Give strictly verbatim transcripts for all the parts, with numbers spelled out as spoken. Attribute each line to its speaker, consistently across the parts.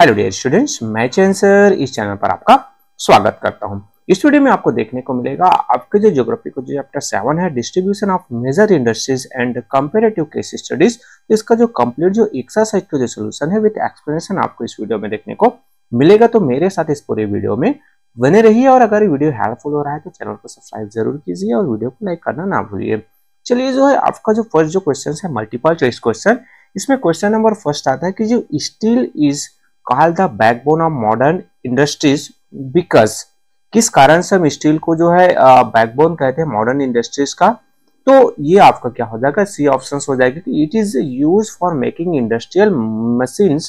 Speaker 1: Hello dear students, मैं चैंसर इस channel पर आपका स्वागत करता हूं। इस वीडियो में आपको देखने को मिलेगा आपके जो ज्योग्राफी को जो चैप्टर सेवन है, distribution of major industries and comparative case studies, तो इसका जो कंप्लीट जो एक्सरसाइज का जो सोल्यूशन है विद एक्सप्लेनेशन आपको इस वीडियो में देखने को मिलेगा। तो मेरे साथ इस पूरे वीडियो में बने रहिए और अगर वीडियो हेल्पफुल हो रहा है तो चैनल को सब्सक्राइब जरूर कीजिए और वीडियो को लाइक करना ना भूलिए। चलिए, जो है आपका जो फर्स्ट जो क्वेश्चन है मल्टीपल चॉइस क्वेश्चन, इसमें क्वेश्चन नंबर फर्स्ट आता है कि जो steel is called the backbone of modern industries because, किस कारण से हम स्टील को जो है बैकबोन कहते हैं मॉडर्न इंडस्ट्रीज का। तो ये आपका क्या हो जाएगा, सी ऑप्शन हो जाएगा कि it is use for making industrial machines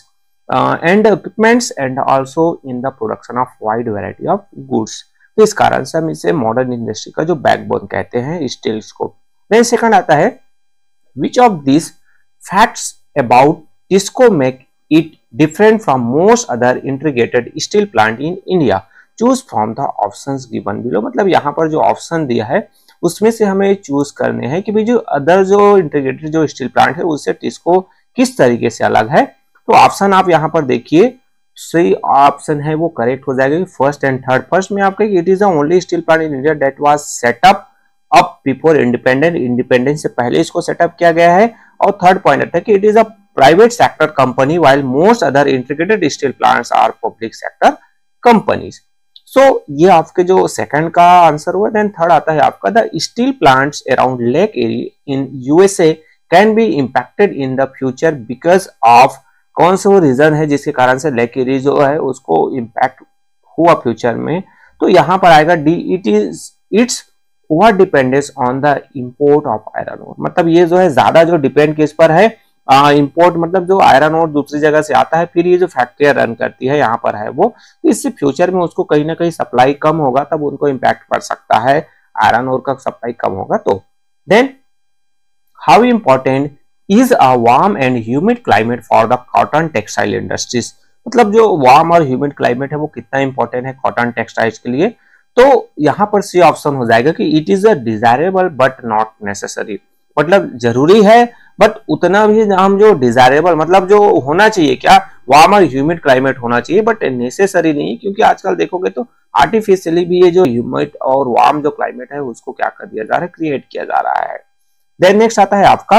Speaker 1: and equipments and also in the production of wide variety of goods. तो इस कारण से हम इसे मॉडर्न इंडस्ट्री का जो बैकबोन कहते हैं स्टील्स को। देन सेकंड आता है, which of this facts about TISCO make it different from most other integrated steel plant in India. Choose from the options given below. मतलब यहाँ पर जो ऑप्शन दिया है उसमें से हमें चूज करने हैं कि भाई जो अदर जो इंटीग्रेटेड जो स्टील प्लांट है उससे टिस्को किस तरीके से अलग है। तो ऑप्शन आप यहाँ पर देखिए, सही ऑप्शन है वो करेक्ट हो जाएगा फर्स्ट एंड थर्ड। फर्स्ट में आपका it is the only steel plant in India that was setup up before independent, independence से पहले इसको सेटअप किया गया है। और थर्ड पॉइंट आता है कि it is a private sector company while most other integrated steel plants are public sector companies. So ये आपके जो सेकंड का आंसर हुआ। देन थर्ड आता है आपका, the steel plants around lake area in USA can be impacted in the future because of, कौन सा वो रीजन है जिसके कारण से लेक एरिया जो है उसको इम्पैक्ट हुआ फ्यूचर में। तो यहाँ पर आएगा D, it is its over dependence on the import of iron ore. मतलब ये जो है ज्यादा जो डिपेंड किस पर है, इंपोर्ट uh, मतलब जो आयरन ओर दूसरी जगह से आता है फिर ये जो फैक्ट्रियां रन करती है यहाँ पर है वो, तो इससे फ्यूचर में उसको कहीं ना कहीं सप्लाई कम होगा तब उनको इम्पैक्ट पड़ सकता है, आयरन ओर का सप्लाई कम होगा तो। Then how important is a warm and humid climate for the cotton textile industries. मतलब जो वार्म और ह्यूमिड क्लाइमेट है वो कितना इंपॉर्टेंट है कॉटन टेक्सटाइल्स के लिए। तो यहाँ पर सी ऑप्शन हो जाएगा कि it is a desirable but not necessary. मतलब जरूरी है बट उतना भी हम जो डिजायरेबल मतलब जो होना चाहिए, क्या वार्म और ह्यूमिड क्लाइमेट होना चाहिए बट नेसेसरी नहीं, क्योंकि आजकल देखोगे तो आर्टिफिशियली भी ये जो ह्यूमिड और वार्म जो क्लाइमेट है उसको क्या कर दिया जा रहा है, क्रिएट किया जा रहा है। देन नेक्स्ट आता है आपका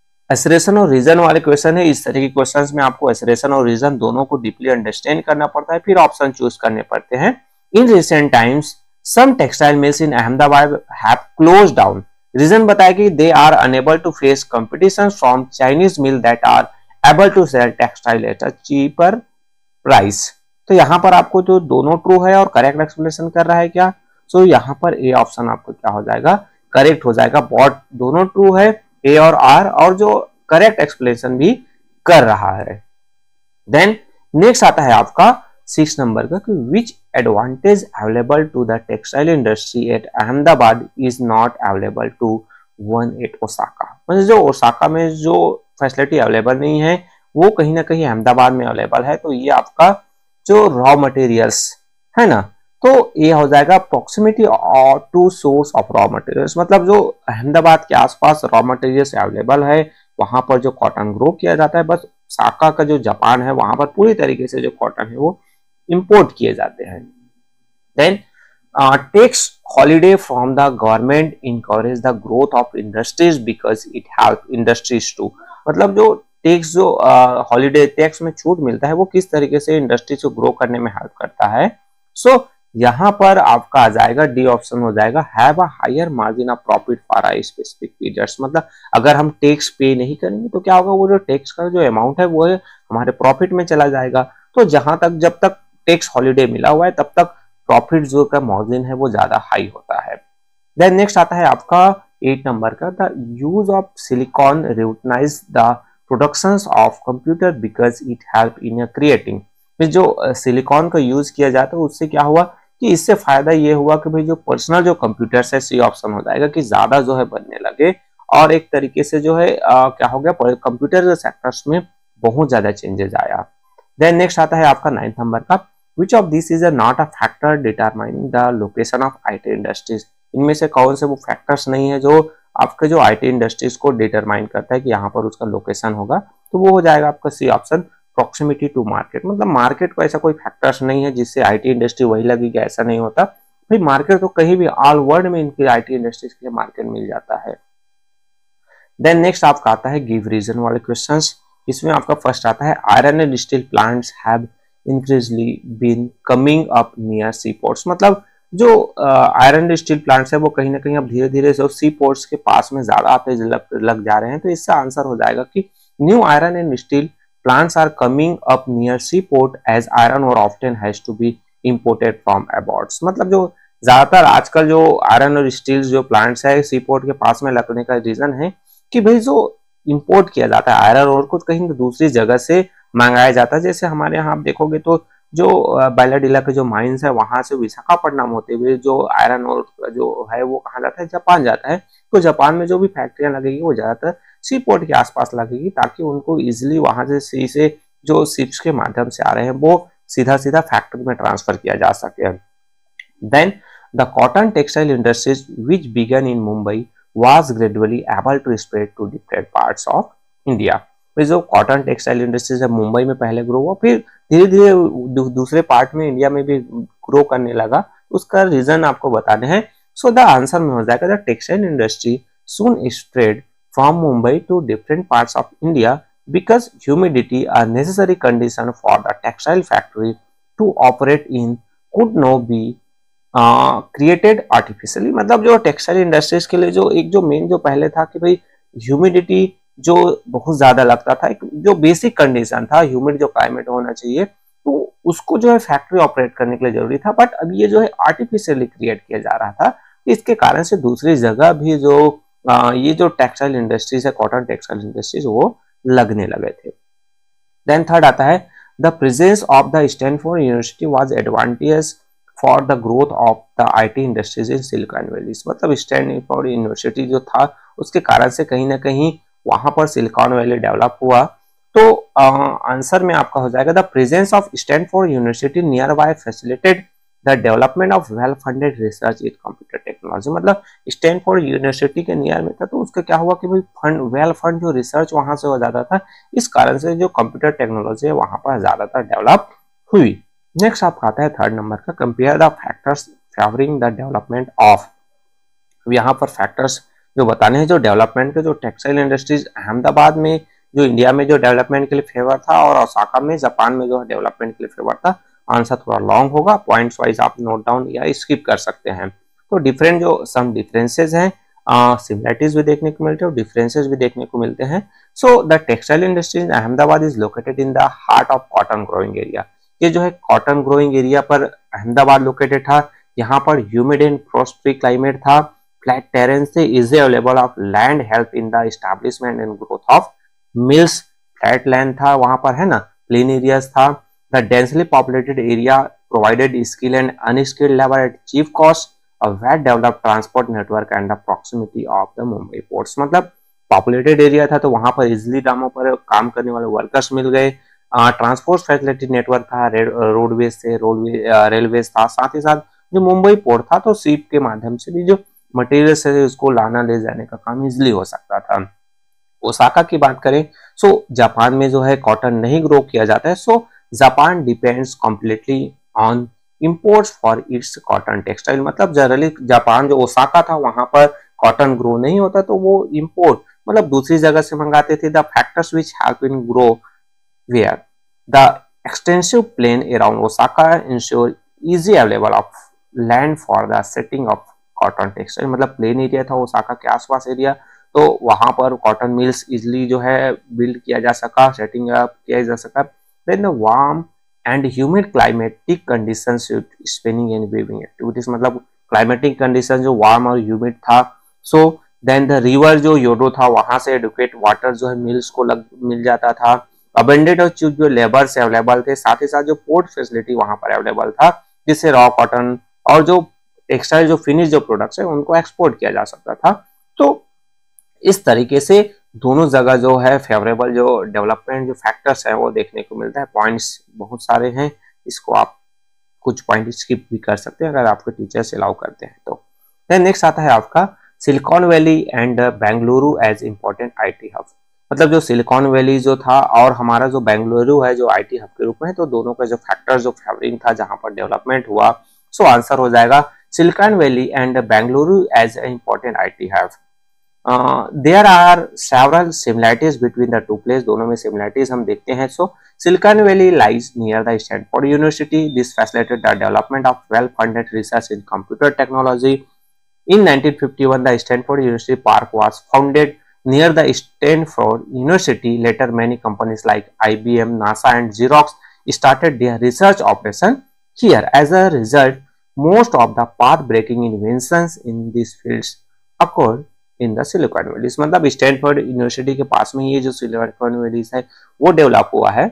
Speaker 1: एसरेशन और रीजन वाले क्वेश्चन है। इस तरह के क्वेश्चंस में आपको एसरेशन और रीजन दोनों को डीपली अंडरस्टैंड करना पड़ता है, फिर ऑप्शन चूज करने पड़ते हैं। In recent times some textile mills in Ahmedabad have closed down. Reason बताया कि they are unable to face competition from Chinese mill that are able to sell textile at a cheaper price. तो यहाँ पर आपको जो दोनों ट्रू है और करेक्ट एक्सप्लेनेशन कर रहा है क्या, सो so, यहाँ पर ए ऑप्शन आपको क्या हो जाएगा, करेक्ट हो जाएगा। बॉट दोनों ट्रू है ए और आर, और जो करेक्ट एक्सप्लेनेशन भी कर रहा है। देन नेक्स्ट आता है आपका सिक्स नंबर का कि which advantage available to the textile industry at Ahmedabad is not available to one at Osaka. मतलब जो ओसाका में जो फैसिलिटी अवेलेबल नहीं है वो कहीं ना कहीं अहमदाबाद में अवेलेबल है। तो ये आपका जो रॉ मटेरियल्स है ना, तो ये हो जाएगा proximity to source of raw materials. मतलब जो अहमदाबाद के आसपास रॉ मटेरियल्स अवेलेबल है वहां पर जो कॉटन ग्रो किया जाता है, बस ओसाका का जो जापान है वहां पर पूरी तरीके से जो कॉटन है वो इंपोर्ट किए जाते हैं। Then tax holiday from the government encourage the growth of industries because it help industries to. मतलब जो टैक्स जो हॉलीडे uh, टैक्स में छूट मिलता है वो किस तरीके से इंडस्ट्रीज को ग्रो करने में हेल्प करता है। सो so, यहाँ पर आपका आ जाएगा डी ऑप्शन हो जाएगा, have a higher margin of profit for a specific periods. मतलब अगर हम टैक्स पे नहीं करेंगे तो क्या होगा, वो जो टैक्स का जो अमाउंट है वो है हमारे प्रॉफिट में चला जाएगा। तो जहां तक जब तक टैक्स हॉलीडे मिला हुआ है तब तक प्रॉफिट जो का मार्जिन है वो ज्यादा हाई होता है। देन नेक्स्ट आता है आपका एट नंबर का, the use of silicon revolutionize the productions of computer because it help in creating. जो सिलिकॉन का यूज किया जाता है उससे क्या हुआ कि इससे फायदा ये हुआ कि भाई जो पर्सनल जो कंप्यूटर्स है, सी ऑप्शन हो जाएगा कि ज्यादा जो है बनने लगे और एक तरीके से जो है आ, क्या हो गया कंप्यूटर सेक्टर्स में बहुत ज्यादा चेंजेस आया। देन नेक्स्ट आता है आपका नाइन्थ नंबर का, which of these is a not a factor determining the location of I T industries. इनमें से कौन से वो फैक्टर्स नहीं है जो आपके जो आईटी इंडस्ट्रीज को डिटरमाइन करता है कि यहाँ पर उसका लोकेशन होगा। तो वो हो जाएगा आपका C option proximity to market, मतलब मार्केट को ऐसा कोई फैक्टर्स नहीं है जिससे आईटी इंडस्ट्री वही लगेगी, ऐसा नहीं होता भाई। मार्केट तो कहीं भी ऑल वर्ल्ड में इनकी आईटी इंडस्ट्रीज के लिए मार्केट मिल जाता है। देन नेक्स्ट आपका आता है गिव रीजन वाले क्वेश्चंस। इसमें आपका फर्स्ट आता है iron and steel plants have increasingly been coming up near sea ports, मतलब जो आयरन एंड स्टील प्लांट्स है वो कहीं ना कहीं अब धीरे धीरे जो सी पोर्ट्स के पास में ज्यादा आते लग, लग जा रहे हैं। तो इससे आंसर हो जाएगा कि new iron and steel plants are coming up near sea port as iron ore often has to be imported from abroad, मतलब जो ज्यादातर आजकल जो आयरन और स्टील जो प्लांट्स है सी पोर्ट के पास में लगने का रीजन है कि भाई जो इंपोर्ट किया जाता है आयरन और कुछ कहीं दूसरी जगह से मंगाया जाता है। जैसे हमारे यहाँ आप देखोगे तो जो बायलाडीला के जो माइंस है वहां से विशाखापट्टनम होते हुए जो आयरन और जो है वो कहाँ जाता है, जापान जाता है। तो जापान में जो भी फैक्ट्रियां लगेगी वो ज्यादातर सी पोर्ट के आसपास लगेगी ताकि उनको इजिली वहां से सी से जो शिप्स के माध्यम से आ रहे हैं वो सीधा सीधा फैक्ट्री में ट्रांसफर किया जा सके। Then the cotton textile industries which began in Mumbai was gradually able to spread to different parts of India। जो कॉटन टेक्सटाइल इंडस्ट्रीज है मुंबई में पहले ग्रो हुआ, फिर धीरे धीरे दूसरे पार्ट में इंडिया में भी ग्रो करने लगा। उसका रीजन आपको बताने हैं। सो द आंसर में हो जाएगा the textile industry soon spread from Mumbai to different parts of India because humidity, a necessary condition for the textile factory to operate in, could not be created uh, artificially. मतलब जो textile industries के लिए जो एक जो main जो पहले था कि भाई ह्यूमिडिटी जो बहुत ज्यादा लगता था, एक जो बेसिक कंडीशन था ह्यूमिड जो क्लाइमेट होना चाहिए, तो उसको जो है फैक्ट्री ऑपरेट करने के लिए जरूरी था। बट अब ये जो है आर्टिफिशियली क्रिएट किया जा रहा था, इसके कारण से दूसरी जगह भी जो आ, ये जो टेक्सटाइल इंडस्ट्रीज है कॉटन टेक्सटाइल इंडस्ट्रीज वो लगने लगे थे। देन थर्ड आता है the presence of the Stanford University was advantage for the growth of the IT industries in Silicon Valley. मतलब स्टैनफोर्ड यूनिवर्सिटी जो था उसके कारण से कहीं ना कहीं वहां पर सिलिकॉन वैली डेवलप हुआ। तो आंसर में आपका हो जाएगा the presence of Stanford University nearby facilitated the development of well funded research in computer technology. मतलब स्टैनफोर्ड यूनिवर्सिटी के नियर में था तो उसका क्या हुआ कि भाई फंड वेल फंड जो रिसर्च वहां से हो जाता था, इस कारण से जो कंप्यूटर टेक्नोलॉजी है वहां पर ज्यादातर डेवलप हुई। नेक्स्ट आपका आता है थर्ड नंबर का compare the factors favouring the development of. यहाँ पर फैक्टर्स जो बताने हैं जो डेवलपमेंट के जो टेक्सटाइल इंडस्ट्रीज अहमदाबाद में जो इंडिया में जो डेवलपमेंट के लिए फेवर था और ओसाका में जापान में जो डेवलपमेंट के लिए फेवर था। आंसर थोड़ा लॉन्ग होगा, पॉइंट्स वाइज आप नोट डाउन या स्किप कर सकते हैं। तो डिफरेंट जो सम डिफरेंसेस हैं, सिमिलरिटीज भी देखने को मिलते हैं और डिफरेंसेस भी देखने को मिलते हैं। So the textile industry in Ahmedabad is located in the heart of cotton growing area. ये जो है कॉटन ग्रोइंग एरिया पर अहमदाबाद लोकेटेड था। यहाँ पर humid and frost free climate था, फ्लैट टेरेंस से easy available of land help in the establishment and growth of mills, flat land था वहां पर है ना, प्लेन एरियाज था। The densely populated area provided skill and unskilled labour at cheap cost, a well developed transport network and the proximity of the Mumbai ports. मतलब populated area था तो वहां पर इजिली दामों पर काम करने वाले वर्कर्स मिल गए। ट्रांसपोर्ट फैसिलिटी नेटवर्क था, रोडवेज से रोडवे रेलवेज था, साथ ही साथ जो मुंबई पोर्ट था तो शिप के माध्यम से भी जो मटेरियल है उसको लाना ले जाने का काम इजिली हो सकता था। ओसाका की बात करें सो जापान में जो है कॉटन नहीं ग्रो किया जाता है। So Japan depends completely on imports for its cotton textile. मतलब जनरली जापान जो ओसाका था वहां पर कॉटन ग्रो नहीं होता तो वो इंपोर्ट मतलब दूसरी जगह से मंगाते थे। The factors which have been grow where the extensive plain around Osaka ensure easy available of land for the setting of cotton textile। मतलब प्लेन एरिया था ओसाका के आसपास एरिया, तो वहां पर कॉटन मिल्स इजिली जो है बिल्ड किया जा सका, सेटिंग अप किया जा सका। Then the warm and humid climatic conditions spinning and weaving activities. मतलब क्लाइमेटिक कंडीशन जो वार्म और ह्यूमिड था। सो देन द रिवर जो योडो था वहां से एडुकेट वाटर जो है मिल्स को लग मिल जाता था। अबेंडेड और चीज जो लेबर्स अवेलेबल थे, साथ ही साथ जो पोर्ट फैसिलिटी वहां पर अवेलेबल था जिससे रॉ कॉटन और जो टेक्सटाइल जो फिनिश जो प्रोडक्ट्स है उनको एक्सपोर्ट किया जा सकता था। तो इस तरीके से दोनों जगह जो है फेवरेबल जो डेवलपमेंट जो फैक्टर्स है वो देखने को मिलता है। पॉइंट्स बहुत सारे हैं, इसको आप कुछ पॉइंट स्किप भी कर सकते हैं अगर आपके टीचर्स अलाउ करते हैं तो। देन नेक्स्ट आता है आपका Silicon Valley and Bengaluru as important IT hub. मतलब जो सिलिकॉन वैली जो था और हमारा जो बेंगलुरु है जो आईटी हब के रूप में है, तो दोनों का जो फैक्टर जो फेवरिंग था जहां पर डेवलपमेंट हुआ, सो आंसर हो जाएगा Silicon Valley and Bengaluru as a important IT hub. There are several similarities between the two place, दोनों में सिमिलैरिटीज हम देखते हैं। So Silicon Valley lies near the Stanford University, this facilitated the development of well funded research in computer technology. In nineteen fifty-one, the Stanford University Park was founded near the Stanford University. Later, many companies like I B M, NASA, and Xerox started their research operation here. As a result, most of the path-breaking inventions in these fields occurred in the Silicon Valley. मतलब Stanford University के पास में ये जो silicon valley है वो develop हुआ है।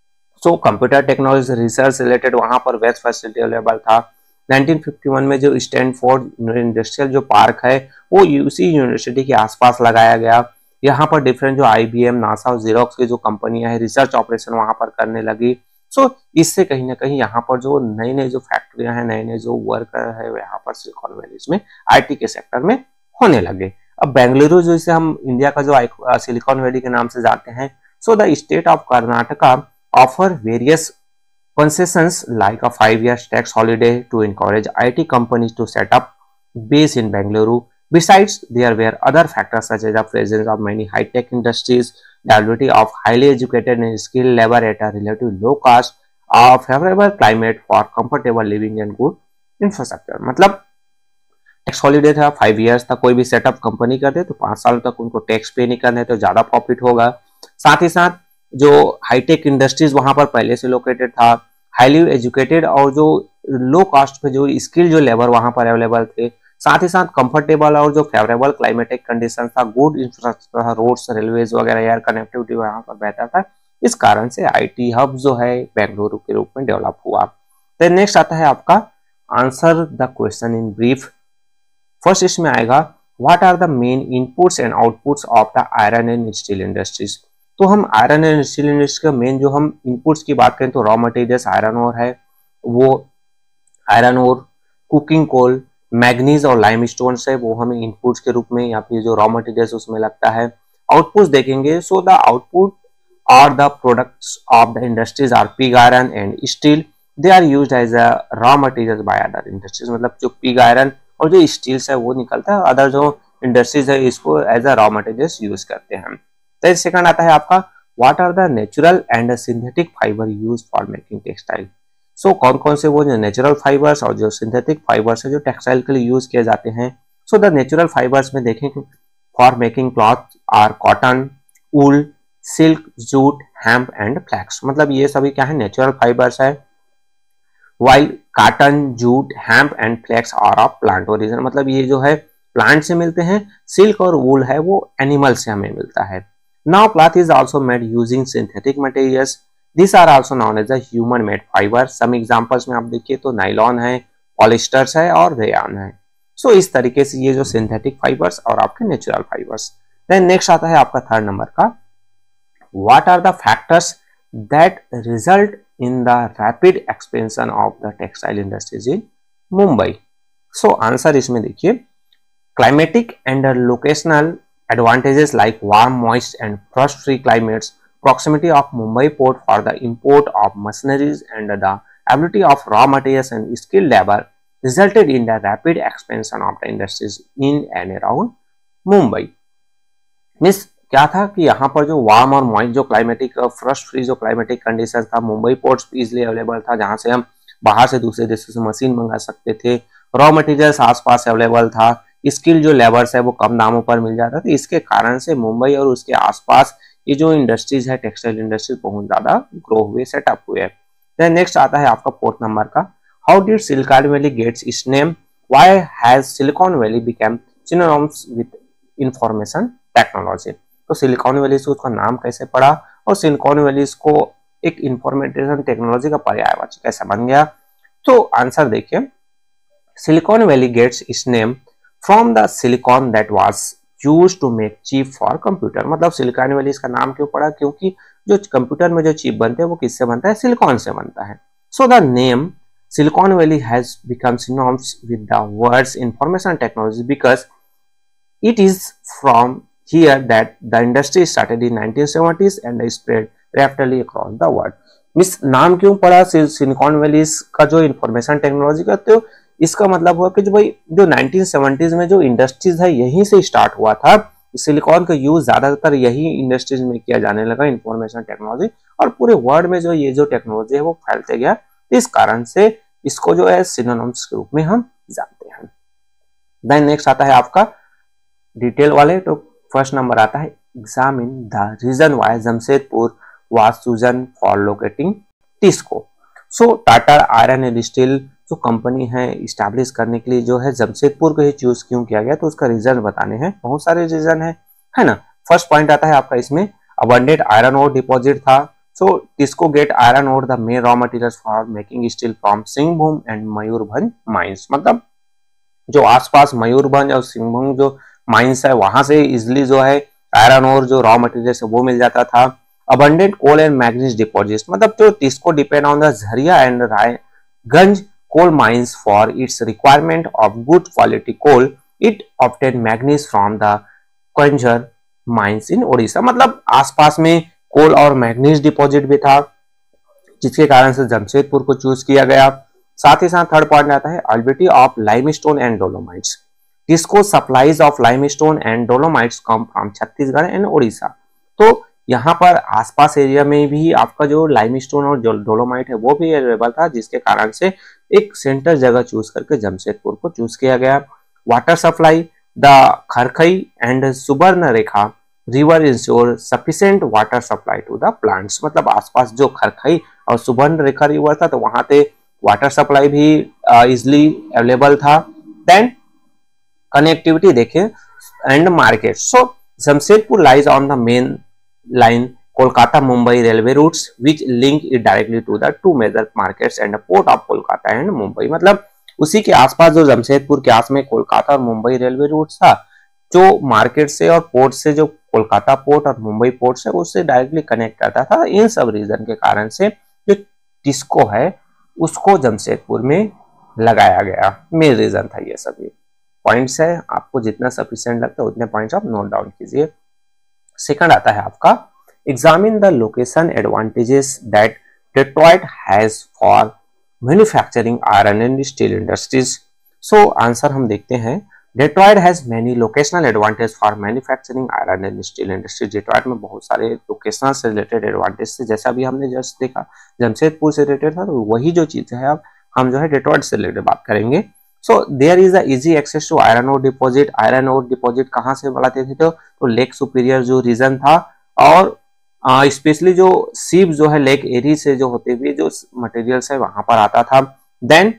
Speaker 1: So computer technology research related वहां पर बेस्ट फैसिलिटी अवेलेबल था। नाइनटीन फिफ्टी वन में जो स्टैनफोर्ड इंडस्ट्रियल जो पार्क है वो उसी यूनिवर्सिटी के आसपास लगाया गया। यहाँ पर डिफरेंट जो आईबीएम, नासा और जीरोक्स की जो कंपनियां है रिसर्च ऑपरेशन वहां पर करने लगी। सो इससे कहीं ना कहीं यहाँ पर जो नई नई जो फैक्ट्रियां हैं, नए नए जो वर्कर है यहाँ पर सिलिकॉन वैली में आईटी के सेक्टर में होने लगे। अब बेंगलुरु जो इसे हम इंडिया का जो सिलिकॉन वैली के नाम से जानते हैं, so the state of Karnataka offer various concessions like a five year tax holiday to encourage I T companies to set up base in Bengaluru. Besides, there were other factors such as the presence of many high-tech industries, the availability of highly educated and skilled labor at a relatively low cost, a favorable climate for comfortable living and good infrastructure. मतलब tax holiday था, five years तक कोई भी setup company करते तो पांच साल तक उनको टैक्स पे नहीं करना है तो ज्यादा प्रॉफिट होगा। साथ ही साथ जो हाईटेक इंडस्ट्रीज वहां पर पहले से लोकेटेड था, हाईली एजुकेटेड और जो लो कॉस्ट पे जो स्किल जो लेबर वहां पर अवेलेबल थे, साथ ही साथ कंफर्टेबल और जो फेवरेबल क्लाइमेटिक कंडीशन था, गुड इंफ्रास्ट्रक्चर था, रोड्स, रेलवेज वगैरह, एयर कनेक्टिविटी वहां पर बेहतर था। इस कारण से आईटी हब जो है बेंगलुरु के रूप में डेवलप हुआ। तो नेक्स्ट आता है आपका answer the question in brief. First इसमें आएगा what are the main inputs and outputs of the iron and steel industries. तो हम आयरन एंड स्टील इंडस्ट्री का मेन जो हम इनपुट्स की बात करें तो रॉ मटेरियल्स आयरन ओर है, वो iron ore, coking coal, manganese और लाइम स्टोन है, वो हमें इनपुट्स के रूप में या फिर जो रॉ मटेरियल्स उसमें लगता है। आउटपुट्स देखेंगे, सो द आउटपुट और the products of the industries are pig iron and steel, they are used as a raw material by other industries. मतलब जो पिग आयरन और जो स्टील्स है वो निकलता है, अदर जो इंडस्ट्रीज है इसको as a raw materials use करते हैं। तो सेकंड आता है आपका what are the natural and synthetic fibre use for making textile. So कौन कौन से वो जो नेचुरल फाइबर्स और जो सिंथेटिक फाइबर्स है जो टेक्सटाइल के लिए यूज किए जाते हैं। सो द नेचुरल फाइबर्स में देखें for making cloth are cotton, wool, silk, jute, hemp and flax. मतलब ये सभी क्या है, नेचुरल फाइबर्स है। While cotton, jute, hemp and flax are of plant origin. मतलब ये जो है प्लांट से मिलते हैं। सिल्क और वूल है वो एनिमल से हमें मिलता है। Now cloth is also made using synthetic materials. These are also known as the human made fiber. Some examples में आप देखिए तो नाइलॉन है, पॉलिस्टर्स है और रेयन है। सो so, इस तरीके से ये जो सिंथेटिक फाइबर्स और आपके नेचुरल फाइबर्स। देन नेक्स्ट आता है आपका थर्ड नंबर का what are the factors that result in the rapid expansion of the textile industries in Mumbai. So answer इसमें देखिए climatic and locational advantages like warm, moist and frost-free climates, proximity of Mumbai port for the import of machineries and the ability of raw materials and skilled labor resulted in the rapid expansion of the industries in and around Mumbai. Means क्या था कि यहाँ पर जो warm और moist जो climatic frost free जो climatic condition था, मुंबई पोर्ट्स इजिली अवेलेबल था जहाँ से हम बाहर से दूसरे देशों से मशीन मंगा सकते थे। रॉ मटेरियल्स आसपास अवेलेबल था, स्किल जो लेबर्स है वो कम दामों पर मिल जाता था। इसके कारण से मुंबई और उसके आसपास ये जो इंडस्ट्रीज है टेक्सटाइल इंडस्ट्रीज बहुत ज्यादा ग्रो हुए, सेटअप हुए। देन नेक्स्ट आता है आपका फोर्थ नंबर का how did Silicon Valley gets its name, why has Silicon Valley become synonyms with information technology. तो सिलिकॉन वैली से उसका नाम कैसे पड़ा और सिलिकॉन वैली को एक इंफॉर्मेशन टेक्नोलॉजी का पर्यायवाची कैसे बन गया। तो आंसर देखिए Silicon Valley gets its name from the silicon that was used to make chip for computer. मतलब सिलिकॉन वैली इसका नाम क्यों पड़ा, क्योंकि जो कंप्यूटर में जो चिप बनते हैं वो किससे बनता है, सिलिकॉन से बनता है। So the name Silicon Valley has become synonyms with the words information technology because it is from here that the industry started in nineteen seventies and spread rapidly across the world. मिस नाम क्यों पड़ा silicon valley का जो information technology का, तो इसका मतलब हुआ कि जो भाई जो नाइनटीन सेवेंटीज़ में जो इंडस्ट्रीज है यहीं से स्टार्ट हुआ था। सिलिकॉन का यूज ज्यादातर यही इंडस्ट्रीज में किया जाने लगा, इंफॉर्मेशन टेक्नोलॉजी, और पूरे वर्ल्ड में जो ये जो टेक्नोलॉजी है वो फैलते गया। इस कारण से इसको जो है सिनोनिम्स के रूप में हम जानते हैं। देन नेक्स्ट आता है आपका डिटेल वाले, तो फर्स्ट नंबर आता है examine the reason why Jamshedpur was chosen for locating TISCO. So Tata iron and steel जो कंपनी है इस्टेब्लिश करने के लिए जो है जमशेदपुर को ही चूज क्यों किया गया, तो उसका रीजन बताने हैं। बहुत सारे रीजन है है ना। फर्स्ट पॉइंट आता है आपका इसमें अबंडेंट आयरन ओर डिपॉजिट था। So TISCO get iron ore the main raw materials for making steel from Singhbhum and Mayurbhanj mines. मतलब जो आसपास मयूरभंज और सिंहभूम जो माइंस है वहां से इजिली जो है आयरन ओर जो रॉ मटेरियल है वो मिल जाता था। Abundant coal and manganese deposit, मतलब जो TISCO depend on the Jharia and Raiganj coal mines for its requirement of good quality coal. It obtained manganese from the Kanjar mines in Odisha। मतलब आसपास में कोल और मैग्नीज डिपॉजिट भी था, जिसके कारण से जमशेदपुर को चूज किया गया। साथ ही साथ थर्ड पॉइंट आता है availability of limestone and dolomites. किसको supplies of limestone and dolomites come from Chhattisgarh and Odisha. तो यहाँ पर आसपास एरिया में भी आपका जो लाइमस्टोन और डोलोमाइट है वो भी अवेलेबल था, जिसके कारण से एक सेंटर जगह चूज करके जमशेदपुर को चूज किया गया। Water supply the Kharkai and Subarnarekha river ensure sufficient water supply to the plants. मतलब आसपास जो खरखई और सुबर्ण रेखा रिवर था तो वहां पे वाटर सप्लाई भी इजिली अवेलेबल था। देन कनेक्टिविटी देखें and market. So Jamshedpur lies on the main line Kolkata Mumbai railway routes which link it directly to the two major markets and the port of Kolkata and Mumbai। मतलब उसी के आसपास जो जमशेदपुर के आस में कोलकाता और मुंबई रेलवे रूट था, जो मार्केट से और पोर्ट से जो कोलकाता पोर्ट और मुंबई पोर्ट से उससे डायरेक्टली कनेक्ट करता था। इन सब रीजन के कारण से जो टिस्को है उसको जमशेदपुर में लगाया गया। मेन रीजन था। ये सभी पॉइंट्स है, आपको जितना सफिशिएंट लगता है उतने पॉइंट्स आप नोट डाउन कीजिए। सेकंड आता है आपका examine the location advantages that Detroit has for manufacturing iron and steel industries. So answer हम देखते हैं। Detroit has many locational advantage for manufacturing iron and steel industry. Detroit में बहुत सारे लोकेशनल से रिलेटेड एडवांटेज थे, जैसा भी हमने जस्ट देखा जमशेदपुर से रिलेटेड था, तो वही जो चीज है अब हम जो है डेट्रॉइट से रिलेटेड बात करेंगे। So there is a easy access to iron ore deposit. Iron ore deposit कहाँ से बनाते थे, तो, तो लेक सुपीरियर जो रीजन था, और स्पेशली जो सीप जो है लेक एरी से जो होते हुए जो मटेरियल्स है वहां पर आता था। Then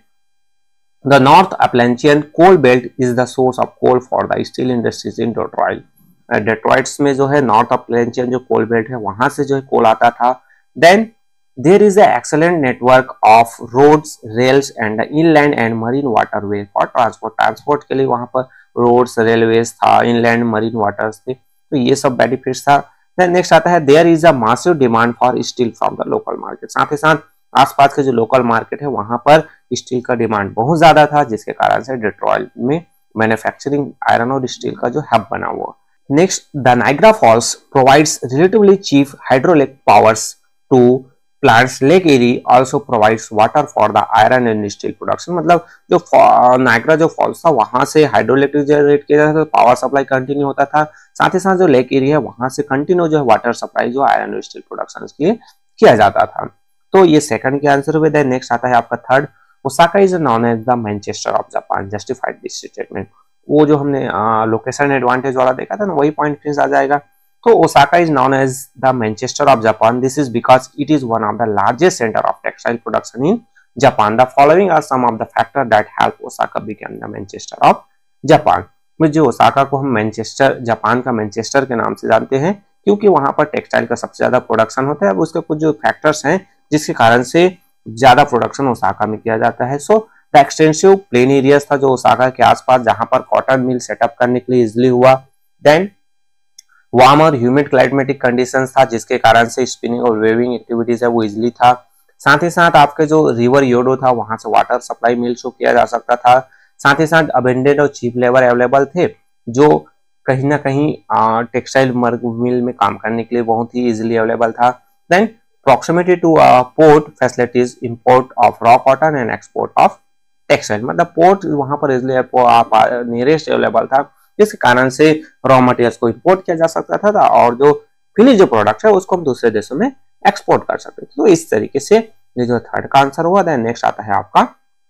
Speaker 1: the North Appalachian coal belt is the source of coal for the steel industries in Detroit. Detroit's में जो है नॉर्थ अपलेंचियन जो कोल बेल्ट है वहां से जो है कोल आता था। Then there is an excellent network of roads, rails and inland and marine waterway for transport। Transport के लिए वहां पर रोड्स, रेलवेज था, इनलैंड मरीन वाटर्स थे, तो ये सब बेनिफिट्स था। देन नेक्स्ट आता है there is a massive demand for steel from the local market। साथ ही साथ आसपास के जो लोकल मार्केट है वहां पर स्टील का डिमांड बहुत ज्यादा था, जिसके कारण से डेट्रॉइट में मैन्युफैक्चरिंग आयरन और स्टील का जो हब बना हुआ। Next the Niagara Falls provides relatively cheap hydraulic powers to plants. Lake Erie also provides water for the iron and steel production. मतलब जो नाइग्रा जो फॉल्स था वहां से हाइड्रोइलेक्ट्रिक जनरेट किया जाता था, पावर सप्लाई कंटिन्यू होता था। साथ ही साथ जो लेक एरी है वहां से कंटिन्यू जो है वाटर सप्लाई जो आयरन और स्टील प्रोडक्शन के लिए किया जाता था। तो ये सेकंड के आंसर हुए। देन नेक्स्ट आता है आपका third, Osaka is known as the Manchester of Japan, justified this statement. वो जो हमने लोकेशन एडवांटेज वाला देखा था ना, वही पॉइंट फिर आ जाएगा। तो Osaka is known as the Manchester of Japan. This is because it is one of the largest center of textile production in Japan. The following are some of the factors that help Osaka become the Manchester of Japan. जो Osaka को हम Manchester, Japan का Manchester के नाम से जानते हैं, क्योंकि वहां पर टेक्सटाइल का सबसे ज्यादा प्रोडक्शन होता है। अब उसके कुछ जो फैक्टर्स हैं जिसके कारण से ज्यादा प्रोडक्शन ओसाका में किया जाता है। So the extensive plain areas था जो ओसाका के आसपास, जहां पर कॉटन मिल सेटअप करने के लिए इजिली हुआ। देन वार्म और ह्यूमिड क्लाइमेटिक कंडीशंस था, जिसके कारण से स्पिनिंग और वेविंग एक्टिविटीज है वो इजिली था। साथ ही साथ आपके जो रिवर योडो था वहां से वाटर सप्लाई मिल शो किया जा सकता था। साथ ही साथ अबेंडेंट और चीप लेबर अवेलेबल थे, जो कहीं ना कहीं टेक्सटाइल मिल में काम करने के लिए बहुत ही इजीली अवेलेबल था। Then proximity to port facilities, import of raw cotton and export of textile, मतलब पोर्ट वहां पर इजिली नियरेस्ट अवेलेबल था, जिसके कारण से रॉ मटेरियल्स को इंपोर्ट किया जा सकता था, था और जो फिनिश जो प्रोडक्ट है उसको हम दूसरे देशों में एक्सपोर्ट कर सकते थे। तो इस तरीके से ये जो थर्ड का आंसर हुआ। देन नेक्स्ट आता है आपका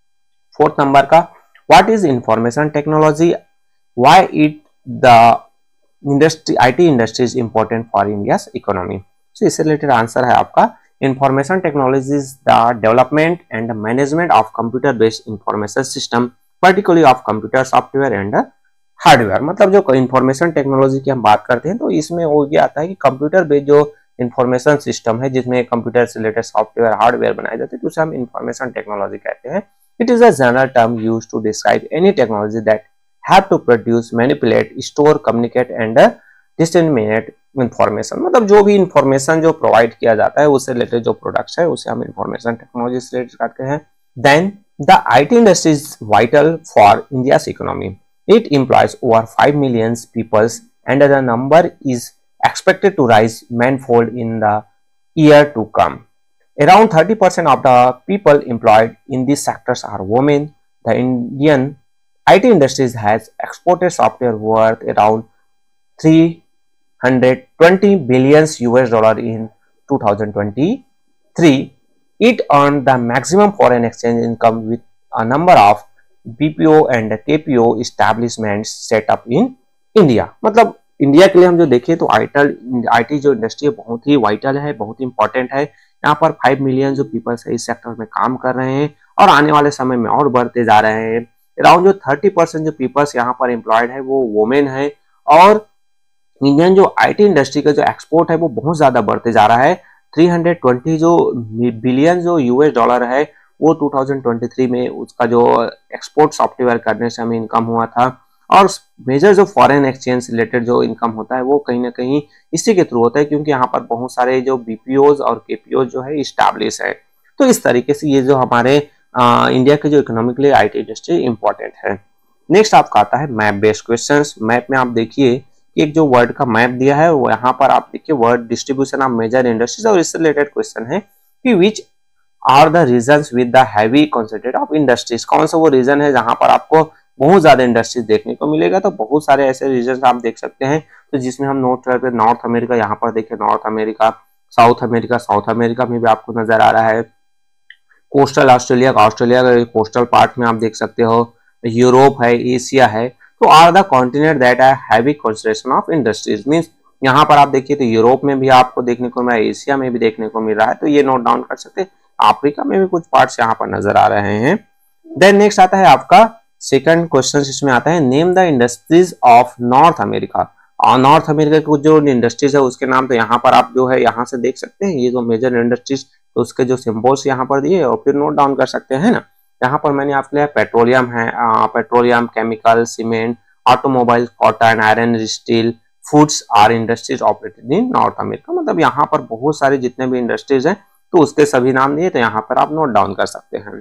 Speaker 1: फोर्थ नंबर का, what is information technology, why it the industry IT industry is important for India's economy. तो इससे रिलेटेड आंसर है आपका, information technology is the development and management of computer based information system, particularly of computer software and hardware. मतलब जो information technology की हम बात करते हैं तो इसमें वो ये आता है कि कंप्यूटर बेस्ड जो इंफॉर्मेशन सिस्टम है, जिसमें कंप्यूटर से रिलेटेड सॉफ्टवेयर हार्डवेयर बनाए जाते हैं, तो उसे हम इंफॉर्मेशन टेक्नोलॉजी कहते हैं। It is a general term used to describe any technology that have to produce, manipulate, store, communicate and disseminate information. मतलब जो भी इंफॉर्मेशन जो प्रोवाइड किया जाता है उससे रिलेटेड जो प्रोडक्ट्स है उसे हम इंफॉर्मेशन टेक्नोलॉजी से रिलेटेड करते हैं। Then the IT industry is vital for India's economy, it employs over five million people and the number is expected to rise manifold in the year to come. Around thirty percent of the people employed in these sectors are women. The Indian I T industries has exported software worth around three hundred twenty billion U S dollar in two thousand twenty-three. It earned the maximum foreign exchange income with a number of B P O and K P O establishments set up in India। मतलब India के लिए हम जो देखें तो itel IT जो industry है बहुत ही वाइटल है, बहुत ही इंपॉर्टेंट है। यहाँ पर फाइव मिलियन जो पीपल्स है इस सेक्टर में काम कर रहे हैं और आने वाले समय में और बढ़ते जा रहे हैं। अराउंड जो थर्टी परसेंट जो पीपल्स यहाँ पर एम्प्लॉयड है वो वुमेन है और इंडियन जो आईटी इंडस्ट्री का जो एक्सपोर्ट है वो बहुत ज्यादा बढ़ते जा रहा है। थ्री हंड्रेड ट्वेंटी जो बिलियन जो यूएस डॉलर है वो टू थाउजेंड ट्वेंटी थ्री में उसका जो एक्सपोर्ट सॉफ्टवेयर करने से हमें इनकम हुआ था और मेजर जो फॉरेन एक्सचेंज रिलेटेड जो इनकम होता है वो कहीं ना कहीं इसी के थ्रू होता है, क्योंकि यहाँ पर बहुत सारे जो बीपीओज और केपीओ जो है इस्टेब्लिश है। तो इस तरीके से ये जो हमारे आ, इंडिया के जो इकोनॉमिक लिए आईटी इंडस्ट्री इंपॉर्टेंट है। नेक्स्ट आपका आता है मैप बेस्ड क्वेश्चंस। मैप में आप देखिए कि एक जो वर्ड का मैप दिया है वो यहाँ पर आप देखिए world distribution of major industries और इससे रिलेटेड क्वेश्चन है कि which are the regions with the heavy concentrate of industries. कौन सा वो रीजन है जहां पर आपको बहुत ज्यादा इंडस्ट्रीज देखने को मिलेगा। तो बहुत सारे ऐसे रीजन आप देख सकते हैं, तो जिसमें हम नोट करते हैं नॉर्थ अमेरिका, यहाँ पर देखिए north America, south America, south America में भी आपको नजर आ रहा है, कोस्टल ऑस्ट्रेलिया का ऑस्ट्रेलिया का कोस्टल पार्ट में आप देख सकते हो, यूरोप है, एशिया है। तो are the continent that are heavy concentration of industries. Means यहाँ पर आप देखिए तो यूरोप में भी आपको देखने को मिला, एशिया में भी देखने को मिल रहा है, तो ये नोट डाउन कर सकते हैं। अफ्रीका में भी कुछ पार्ट्स यहाँ पर नजर आ रहे हैं। देन नेक्स्ट आता है आपका सेकंड क्वेश्चन, इसमें आता है name the industries of north America. और नॉर्थ अमेरिका की जो इंडस्ट्रीज है उसके नाम तो यहाँ पर आप जो है यहाँ से देख सकते हैं, ये जो मेजर इंडस्ट्रीज तो उसके जो सिंबल्स यहाँ पर दिए और फिर नोट डाउन कर सकते हैं ना। यहाँ पर मैंने आपके लिए पेट्रोलियम है, petroleum, chemical, cement, automobile, cotton, iron, steel, foods are industries operated in north America. मतलब यहाँ पर बहुत सारे जितने भी इंडस्ट्रीज हैं तो उसके सभी नाम दिए, तो यहाँ पर आप नोट डाउन कर सकते हैं।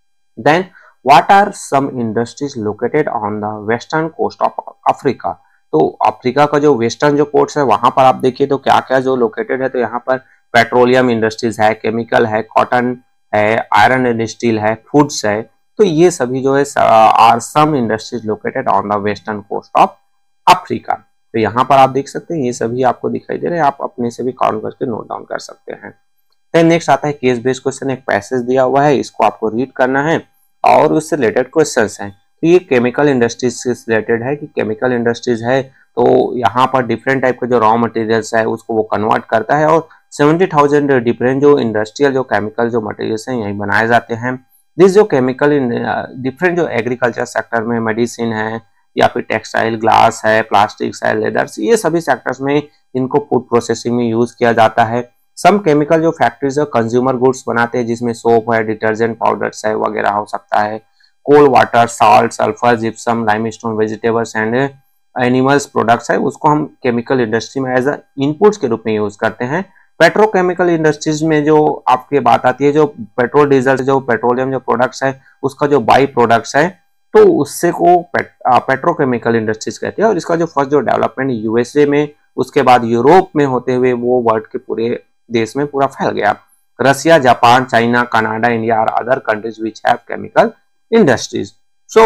Speaker 1: Then what are some industries located on the western coast of Africa. तो अफ्रीका का जो वेस्टर्न जो कोस्ट है वहां पर आप देखिए तो क्या क्या जो लोकेटेड है, तो यहाँ पर पेट्रोलियम इंडस्ट्रीज है, केमिकल है, कॉटन है, आयरन एंड स्टील है, फूड्स है। तो ये सभी जो है are some industries located on the western coast of Africa. तो यहाँ पर आप देख सकते हैं ये सभी आपको दिखाई दे रहे हैं, आप अपने से भी काउंट करके नोट डाउन कर सकते हैं। देन नेक्स्ट आता है केस बेस्ड क्वेश्चन। एक पैसेज दिया हुआ है, इसको आपको रीड करना है और उससे रिलेटेड क्वेश्चंस हैं। तो ये केमिकल इंडस्ट्रीज से रिलेटेड है कि केमिकल इंडस्ट्रीज है तो यहाँ पर डिफरेंट टाइप के जो रॉ मटेरियल्स है उसको वो कन्वर्ट करता है और सेवेंटी थाउजेंड डिफरेंट जो इंडस्ट्रियल जो केमिकल जो मटेरियल्स हैं यही बनाए जाते हैं। दिस जो केमिकल डिफरेंट जो एग्रीकल्चर सेक्टर में मेडिसिन है या फिर टेक्सटाइल, ग्लास है, प्लास्टिक्स है, लेदर्स, ये सभी सेक्टर्स में इनको फूड प्रोसेसिंग में यूज किया जाता है। सम केमिकल जो फैक्ट्रीज कंज्यूमर गुड्स बनाते हैं जिसमें सोप है, डिटर्जेंट पाउडर्स है वगैरह हो सकता है, coal water, salt, sulphur, gypsum, limestone, vegetables and animals products है, उसको हम केमिकल इंडस्ट्री में एज अ इनपुट्स के रूप में यूज करते हैं। पेट्रोकेमिकल इंडस्ट्रीज में जो आपकी बात आती है, जो पेट्रोल डीजल जो पेट्रोलियम जो प्रोडक्ट्स है उसका जो बाई प्रोडक्ट्स है तो उससे को पेट, पेट्रोकेमिकल इंडस्ट्रीज कहते हैं। और इसका जो फर्स्ट जो डेवलपमेंट यूएसए में, उसके बाद यूरोप में होते हुए वो वर्ल्ड के पूरे देश में पूरा फैल गया। Russia, Japan, China, Canada, India और other countries which have chemical industries. So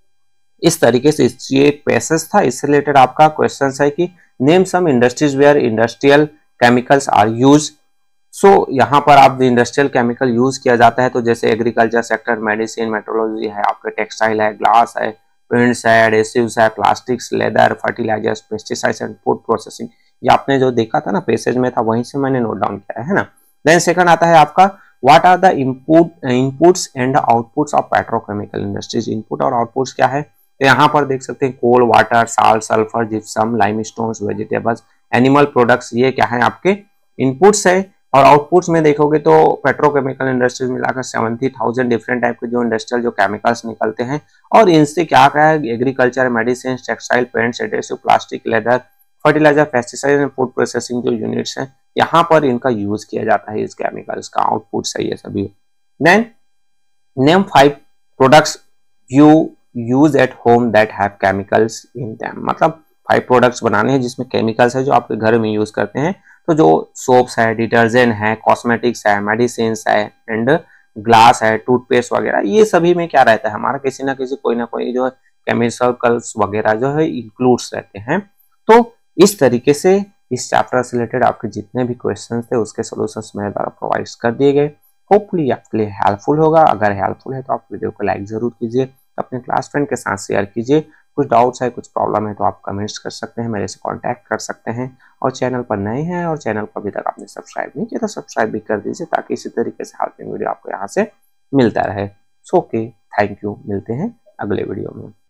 Speaker 1: इस तरीके से ये एक पैसेज था, इससे रिलेटेड आपका क्वेश्चन है कि name some industries where industrial chemicals are use. So यहाँ पर आप इंडस्ट्रियल केमिकल यूज किया जाता है तो जैसे एग्रीकल्चर सेक्टर, मेडिसिन, मेट्रोलॉजी है, आपके टेक्सटाइल है, ग्लास है, पेंट्स है, एडेसिव्स है, plastics, leather, fertilizers, pesticides and food processing. ये आपने जो देखा था ना पैसेज में था, वहीं से मैंने नोट डाउन किया है ना। देन सेकंड आता है आपका what are the input inputs and outputs of petrochemical industries. Input और आउटपुट्स क्या है, तो यहाँ पर देख सकते हैं coal, water, salt, sulphur, gypsum, limestones, vegetables, animal products, ये क्या है आपके इनपुट्स है। और आउटपुट्स में देखोगे तो पेट्रोकेमिकल इंडस्ट्रीज मिलाकर सेवेंटी थाउजेंड डिफरेंट टाइप के जो इंडस्ट्रियल जो केमिकल्स निकलते हैं। और इनसे क्या क्या है, agriculture, medicine, textile, paints, adhesive, plastic, leather, fertilizer, pesticide and food processing जो यूनिट्स हैं, यहाँ पर इनका यूज किया जाता है। इस केमिकल्स का आउटपुट है ये सभी। Then name five products you use at home that have chemicals in them. मतलब फाइव प्रोडक्ट्स बनाने हैं जिसमें केमिकल्स है जो आपके घर में यूज करते हैं। तो जो सोप्स है, डिटर्जेंट है, कॉस्मेटिक्स है, मेडिसिन है एंड ग्लास है, टूथपेस्ट वगैरह, ये सभी में क्या रहता है हमारा किसी ना किसी कोई ना कोई जो केमिकल्स वगैरह जो है इंक्लूड्स रहते हैं। तो इस तरीके से इस चैप्टर से रिलेटेड आपके जितने भी क्वेश्चंस थे उसके सॉल्यूशंस मेरे द्वारा प्रोवाइड कर दिए गए। होपफुली आपके लिए हेल्पफुल होगा। अगर हेल्पफुल है तो आप वीडियो को लाइक जरूर कीजिए, अपने क्लास फ्रेंड के साथ शेयर कीजिए। कुछ डाउट्स है, कुछ प्रॉब्लम है तो आप कमेंट्स कर सकते हैं, मेरे से कांटेक्ट कर सकते हैं। और चैनल पर नए हैं और चैनल को अभी तक आपने सब्सक्राइब नहीं किया तो सब्सक्राइब भी कर दीजिए ताकि इसी तरीके से हेल्पिंग वीडियो आपको यहाँ से मिलता रहे। सो ओके, थैंक यू, मिलते हैं अगले वीडियो में।